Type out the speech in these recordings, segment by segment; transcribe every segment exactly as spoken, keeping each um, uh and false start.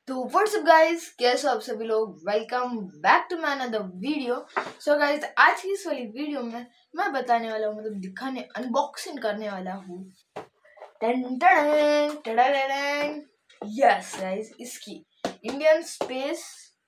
तो what's up guys, कैसे हो आप सभी लोग। Welcome back to my another video. So guys, आज की इस वाली वीडियो में मैं बताने वाला हूँ, मतलब दिखाने अनबॉक्सिंग करने वाला हूँ। यस गाइस, इसकी Indian space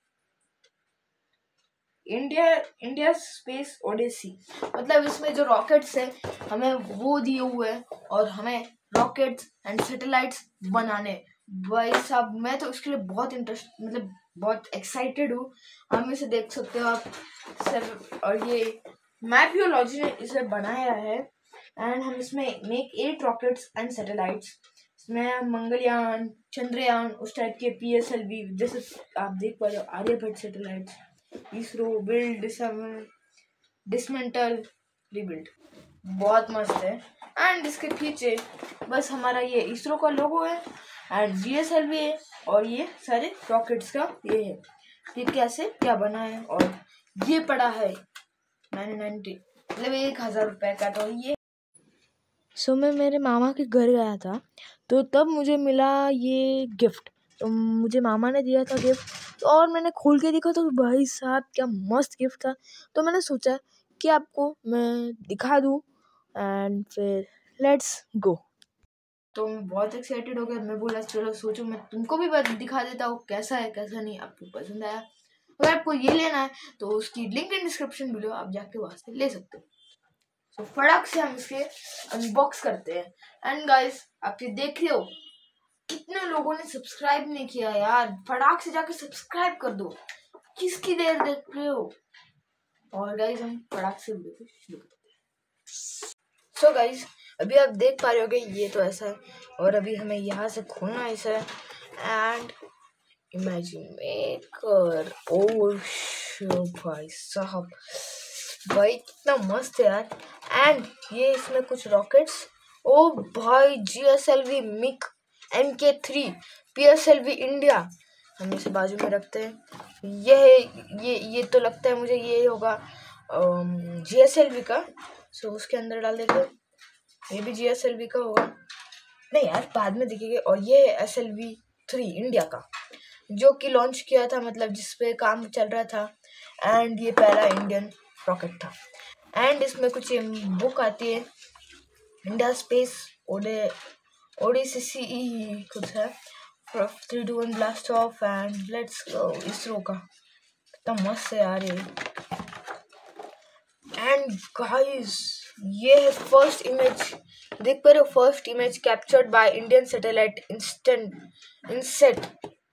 India India space odyssey, मतलब इसमें जो रॉकेट्स है हमें वो दिए हुए हैं और हमें रॉकेट्स एंड सैटेलाइट्स बनाने। भाई साहब, मैं तो इसके लिए बहुत इंटरेस्ट मतलब बहुत एक्साइटेड हूँ। हम इसे देख सकते हो आप सर, और ये मैपियोलॉजी ने इसे बनाया है। एंड हम इसमें make at rockets and satellites. इसमें मंगलयान, चंद्रयान, उस टाइप के पी एस एल वी, जैसे आप देख पा रहे हो, Aryabhata satellites, ISRO, build, dismantle, rebuild. बहुत मस्त है। एंड इसके पीछे बस हमारा ये इसरो का लोगो है and G S L V है, और ये सारे रॉकेट्स का ये है, ये कैसे क्या बना है। और ये पड़ा है नाइन नाइनटी मतलब एक हजार रुपए का। तो ये सो so, मैं मेरे मामा के घर गया था, तो तब मुझे मिला ये गिफ्ट। तो मुझे मामा ने दिया था गिफ्ट, तो और मैंने खोल के देखा तो भाई साहब क्या मस्त गिफ्ट था। तो मैंने सोचा कि आपको मैं दिखा दूँ एंड फिर लेट्स गो। तो मैं बहुत एक्साइटेड हो गया। मैं बोला चलो सोचो मैं तुमको भी दिखा देता हूँ कैसा है कैसा नहीं, आपको पसंद आया। अगर आपको ये लेना है तो उसकी लिंक इन डिस्क्रिप्शन मिलो, आप जाके वहां से ले सकते हो। तो फटाक से हम इसके अनबॉक्स करते हैं। एंड गाइस, आप ये देख रहे हो कितने लोगों ने सब्सक्राइब नहीं किया यार, फटाक से जाके सब्सक्राइब कर दो, किसकी देर देख रहे हो। और गाइस, हम फटाक से वीडियो शुरू करते हैं। सो गाइस, अभी आप देख पा रहे होगे ये तो ऐसा है, और अभी हमें यहाँ से खोलना है इसे। एंड इमेजिन मेकर, ओ भाई साहब, भाई कितना मस्त है यार। एंड ये इसमें कुछ रॉकेट्स, ओ भाई, जी एस एल वी मिक M K three, P S L V India. हम इसे बाजू में रखते हैं। ये ये ये तो लगता है मुझे ये होगा जी एस एल वी का, सो उसके अंदर डाल देते हैं। ये भी जी एस एल वी का होगा, नहीं यार बाद में दिखेगा। और ये S L V three India का, जो कि लॉन्च किया था, मतलब जिसपे काम चल रहा था। एंड ये पहला इंडियन रॉकेट था। एंड इसमें कुछ बुक आती है, इंडिया स्पेस ओडे ओडीसीसी कुछ है, three two one blast off and let's go, ISRO का। कितना मस्त है यार ये। एंड गाइस, ये है फर्स्ट इमेज, देख पा रहे हो, first image captured by Indian satellite instant INSAT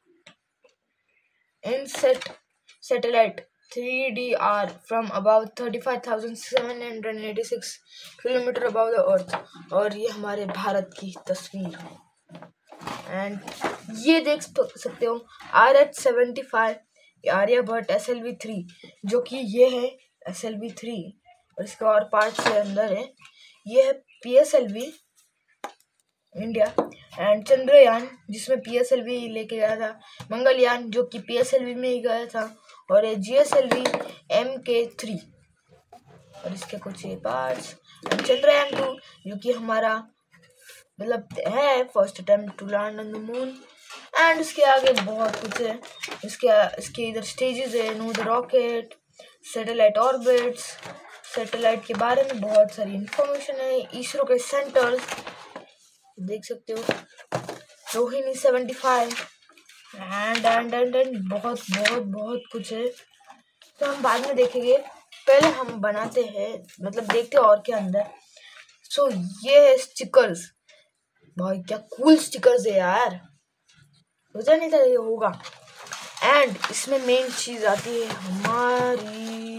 INSAT satellite three D R from about thirty five thousand seven hundred eighty six kilometre abou the earth. और ये हमारे भारत की तस्वीर है। एंड ये देख सकते हो, R H seventy five Aryabhata S L V three, जो कि ये है एस एल वी थ्री, और इसके और पार्ट से अंदर है। ये है P S L V India. And Chandrayaan, जिसमें पी एस एल वी लेके गया था, मंगलयान जो कि पी एस एल वी में ही गया था, और ये G S L V M K three, और इसके कुछ ये पार्ट्स। चंद्रयान टू, जो कि हमारा मतलब है first attempt to land on the moon. And इसके आगे बहुत कुछ है, इसके इसके इधर स्टेजेस है, know the rocket, satellite orbits, satellite के बारे में बहुत सारी इंफॉर्मेशन है, इसरो के सेंटर्स देख सकते हो, Rohini seventy five, and and and and बहुत बहुत बहुत कुछ है। तो हम बाद में देखेंगे, पहले हम बनाते हैं, मतलब देखते हैं और क्या अंदर। सो so, ये है स्टिकर्स। भाई क्या कूल स्टिकर्स है यार, सोचा नहीं था ये होगा। एंड इसमें मेन चीज आती है हमारी,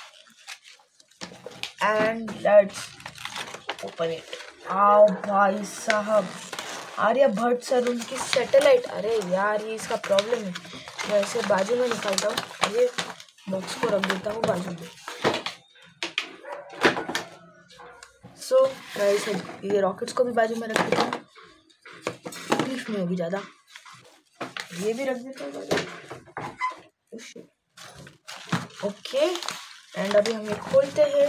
एंड लेट्स ओपन इट। आओ भाई साहब, आर्यभट्ट सर उनकी सैटेलाइट। अरे यार, ये इसका प्रॉब्लम है, मैं इसे बाजू में निकालता हूँ, ये बॉक्स को रख देता हूँ बाजू में। सो गाइस, ये रॉकेट्स को भी बाजू में रख देता हूँ, तकलीफ नहीं होगी ज़्यादा। ये भी रख देता हूँ। ओके, एंड अभी हम ये खोलते हैं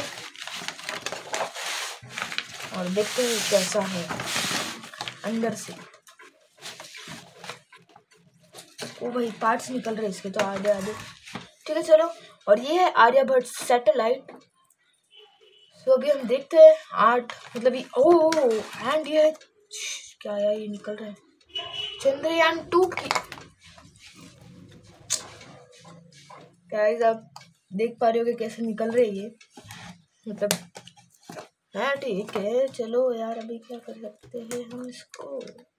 और देखते हैं कैसा है अंदर से। ओ भाई पार्ट्स निकल रहे इसके तो आधे आधे। ठीक है चलो, और ये है आर्यभट्ट सैटेलाइट। तो अभी हम देखते हैं आठ मतलब ये ओ एंड ये क्या है, ये निकल रहा है चंद्रयान टू की। गाइस आप देख पा रहे हो कि कैसे निकल रहे हैं ये, मतलब है ठीक है। चलो यार अभी क्या कर सकते हैं हम इसको,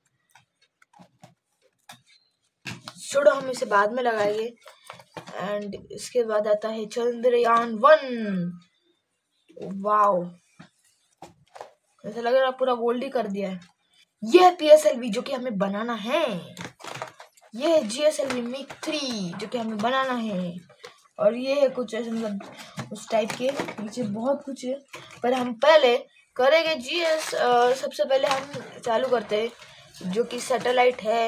छोड़ो हम इसे बाद में लगाएंगे। एंड इसके बाद आता है चंद्रयान वन। वाओ ऐसा लग रहा है पूरा गोल्ड ही कर दिया है। ये है पी एस एल वी जो कि हमें बनाना है। ये है जी एस एल वी मिग थ्री जो कि हमें बनाना है। और ये है कुछ ऐसे मतलब उस टाइप के, नीचे बहुत कुछ है पर हम पहले करेंगे जी एस। सबसे पहले हम चालू करते हैं जो कि सैटेलाइट है।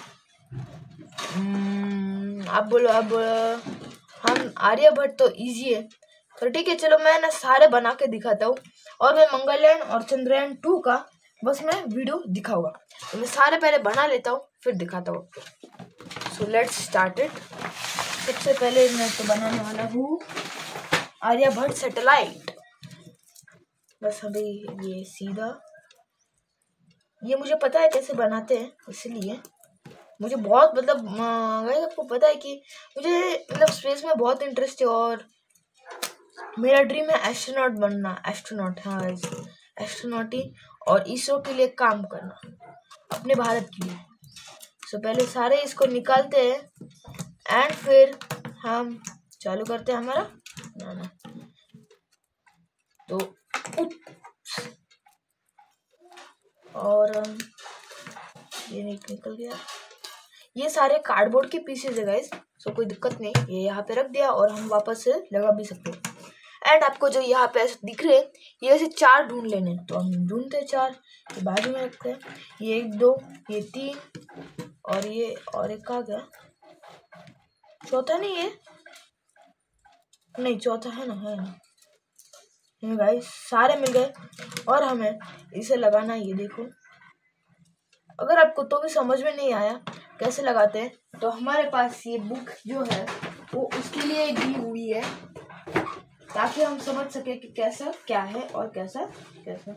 अब बोलो अब हम आर्यभट्ट तो इजी है तो ठीक है चलो मैं ना सारे बना के दिखाता हूँ, और मैं मंगलयान और चंद्रयान टू का बस मैं वीडियो दिखाऊंगा। तो मैं सारे पहले बना लेता हूँ फिर दिखाता हूँ आपको। So let's start it. सबसे पहले मैं तो बनाने वाला हूँ आर्यभट्ट सैटेलाइट। बस अभी ये सीधा, ये मुझे पता है कैसे बनाते हैं, इसलिए मुझे बहुत मतलब आपको पता है कि मुझे मतलब स्पेस में बहुत इंटरेस्ट है और मेरा ड्रीम है एस्ट्रोनॉट बनना। एस्ट्रोनॉट हाँ एस्ट्रोनॉट ही, और इसरो के लिए काम करना अपने भारत के लिए। सो पहले सारे इसको निकालते हैं एंड फिर हम चालू करते हैं हमारा बनाना। तो और ये निकल गया, ये सारे कार्डबोर्ड के पीसेज है गाइस, सो कोई दिक्कत नहीं, ये यहाँ पे रख दिया और हम वापस से लगा भी सकते हैं। एंड आपको जो यहाँ पे ऐसे दिख रहे हैं ये ऐसे चार ढूंढ लेने, तो हम ढूंढते हैं चार, ये बाजू में रखते हैं। ये एक दो ये तीन और ये और एक कहाँ गया, चौथा नहीं है, नहीं चौथा है ना, है ना गाइस, सारे मिल गए और हमें इसे लगाना। ये देखो अगर आपको तो भी समझ में नहीं आया कैसे लगाते हैं तो हमारे पास ये बुक जो है वो उसके लिए दी हुई है ताकि हम समझ सके कि कैसा क्या है और कैसा कैसा।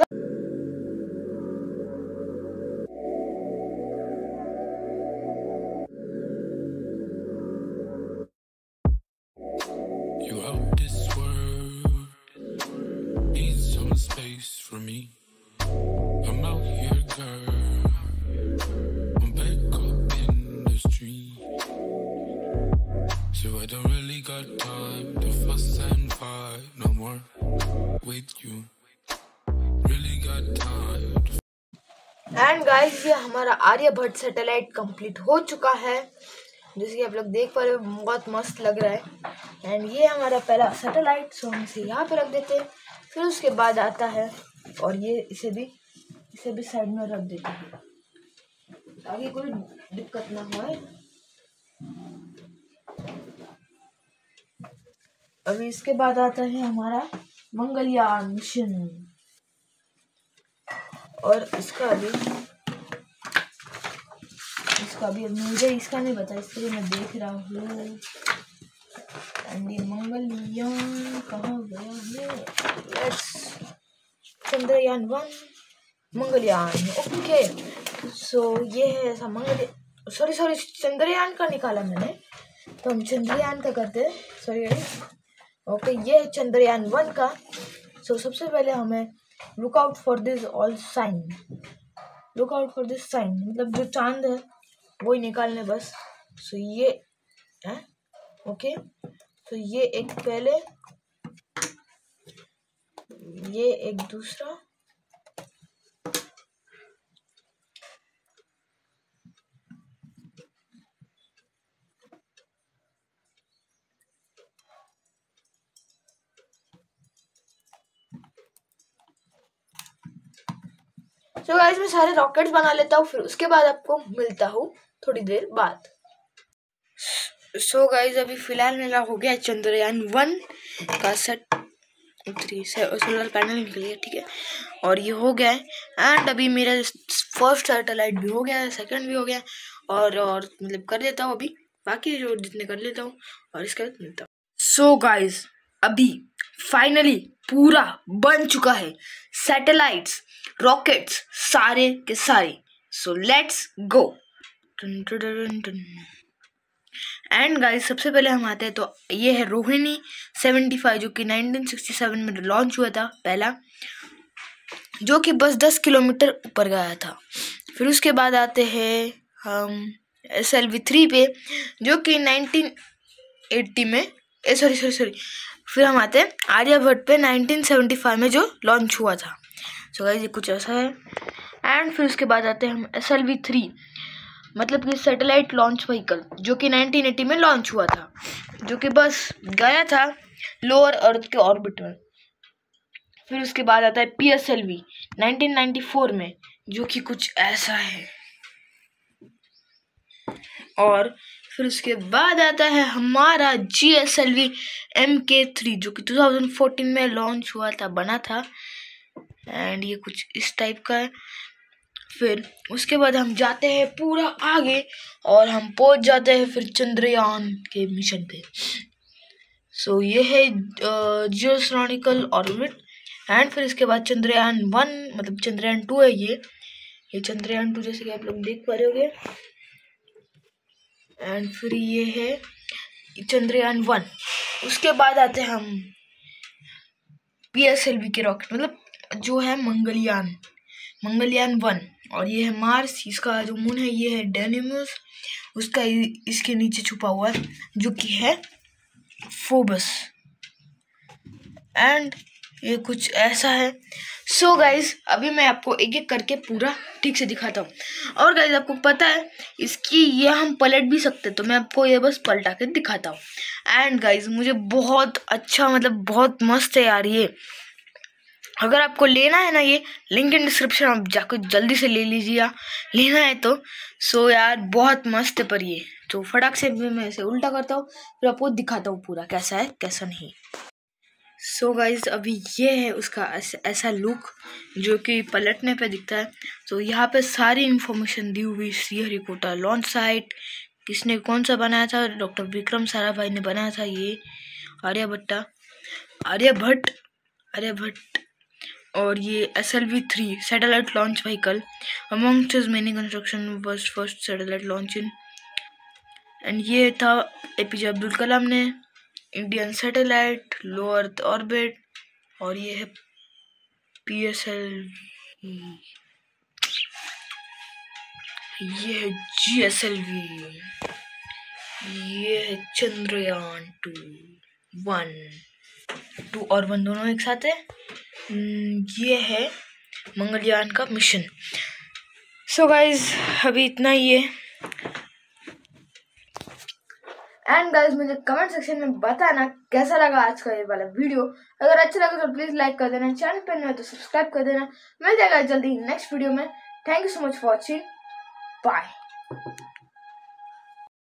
You out this world, need some space for me. I'm out here, girl. I'm back up in the street, so I don't really got time to fuss and fight no more with you. Really got time. And guys ये हमारा Aryabhata satellite complete हो चुका है, जैसे कि आप लोग देख पा रहे हो बहुत मस्त लग रहा है। एंड ये हमारा पहला सैटेलाइट, सो हम इसे यहाँ पे रख देते हैं। फिर उसके बाद आता है और ये इसे भी इसे भी साइड में रख देते हैं ताकि कोई दिक्कत ना हो। अभी इसके बाद आता है हमारा मंगलयान मिशन, और इसका भी इसका भी मुझे इसका नहीं पता इसलिए मैं देख रहा हूँ। एंड ये मंगलयान कहाँ गया है, let's Chandrayaan one Mangalyaan. Okay so ये है ऐसा मंगल सॉरी सॉरी चंद्रयान का निकाला मैंने, तो हम चंद्रयान का करते हैं। सॉरी ओके ये है चंद्रयान वन का। सो so, सबसे पहले हमें look out for this all sign, look out for this sign मतलब जो चांद है वही निकालने बस। सो so, ये है ओके, तो ये एक पहले, ये एक दूसरा, तो so गाइस मैं सारे रॉकेट्स बना लेता हूँ, फिर उसके बाद आपको मिलता हूँ थोड़ी देर बाद। सो so गाइस अभी फिलहाल मेरा हो गया चंद्रयान वन का सेट थ्री सोलर पैनल निकल गया, ठीक है, और ये हो गया है। एंड अभी मेरा फर्स्ट सैटेलाइट भी हो गया है, सेकंड भी हो गया, और और मतलब कर लेता हूँ अभी, बाकी जो जितने कर लेता हूँ और इसके बाद मिलता हूँ। सो गाइस, अभी फाइनली पूरा बन चुका है, सैटेलाइट्स, रॉकेट्स सारे के सारे। So let's go. And guys, सबसे पहले हम आते हैं तो ये है रोहिणी सेवेंटी फाइव, जो कि नाइनटीन सिक्सटी सेवन में लॉन्च हुआ था पहला, जो कि बस दस किलोमीटर ऊपर गया था। फिर उसके बाद आते हैं हम एस एल वी थ्री पे, जो कि नाइनटीन एटी में सॉरी सॉरी सॉरी फिर हम आते हैं आर्यभट्ट पे नाइनटीन सेवेंटी फाइव में जो लॉन्च हुआ था। सो गाइस, ये कुछ ऐसा है। एंड फिर उसके बाद आते हैं हम एस एल वी थ्री, मतलब कि सैटेलाइट लॉन्च व्हीकल, जो कि नाइनटीन एटी में लॉन्च हुआ था, जो कि बस गया था लोअर अर्थ के ऑर्बिट में। फिर उसके बाद आता है P S L V nineteen ninety four में, जो कि कुछ ऐसा है। और फिर उसके बाद आता है हमारा G S L V M K three, जो कि टू थाउजेंड फोर्टीन में लॉन्च हुआ था, बना था। एंड ये कुछ इस टाइप का है। फिर उसके बाद हम जाते हैं पूरा आगे और हम पहुंच जाते हैं फिर चंद्रयान के मिशन पे। सो so, ये है जियोस्ट्रॉनिकल ऑर्बिट। एंड फिर इसके बाद चंद्रयान वन, मतलब चंद्रयान टू है ये ये चंद्रयान टू, जैसे कि आप लोग देख पा रहे होंगे। एंड फिर ये है चंद्रयान वन। उसके बाद आते हैं हम पी एस एल वी के रॉकेट, मतलब जो है मंगलयान मंगलयान वन। और ये है मार्स, इसका जो मून है ये है डेनिमस, उसका इसके नीचे छुपा हुआ है जो कि है फोबस। एंड ये कुछ ऐसा है। सो so गाइज, अभी मैं आपको एक एक करके पूरा ठीक से दिखाता हूँ। और गाइज, आपको पता है इसकी ये हम पलट भी सकते, तो मैं आपको ये बस पलटा के दिखाता हूँ। एंड गाइज, मुझे बहुत अच्छा, मतलब बहुत मस्त है यार ये। अगर आपको लेना है ना, ये लिंक इन डिस्क्रिप्शन, आप जाकर जल्दी से ले लीजिए, लेना है तो। सो यार बहुत मस्त है। पर ये तो फटाक से मैं इसे उल्टा करता हूँ, फिर आपको दिखाता हूँ पूरा कैसा है कैसा नहीं। सो so गाइज, अभी ये है उसका ऐसा लुक जो कि पलटने पे दिखता है। तो यहाँ पे सारी इंफॉर्मेशन दी हुई, श्रीहरिकोटा लॉन्च साइट, किसने कौन सा बनाया था, डॉक्टर विक्रम साराभाई ने बनाया था ये, आर्यभट्टा आर्यभट्ट आर्यभट्ट और ये S L V three satellite launch vehicle, amongst his many construction was first satellite launch in. And ये था A P J Abdul Kalam ने, Indian satellite, low earth orbit. और ये है पी एस एल वी, ये है जी एस एल वी, ये है चंद्रयान टू वन टू और वन दोनों एक साथ है। ये है मंगलयान का मिशन। सो so गाइज, अभी इतना ही है। एंड गाइज, मुझे कमेंट सेक्शन में बताना कैसा लगा आज का ये वाला वीडियो। अगर अच्छा लगा तो प्लीज लाइक कर देना, चैनल पर नहीं हो तो सब्सक्राइब कर देना। मिल जाएगा जल्दी नेक्स्ट वीडियो में। Thank you so much for watching, bye.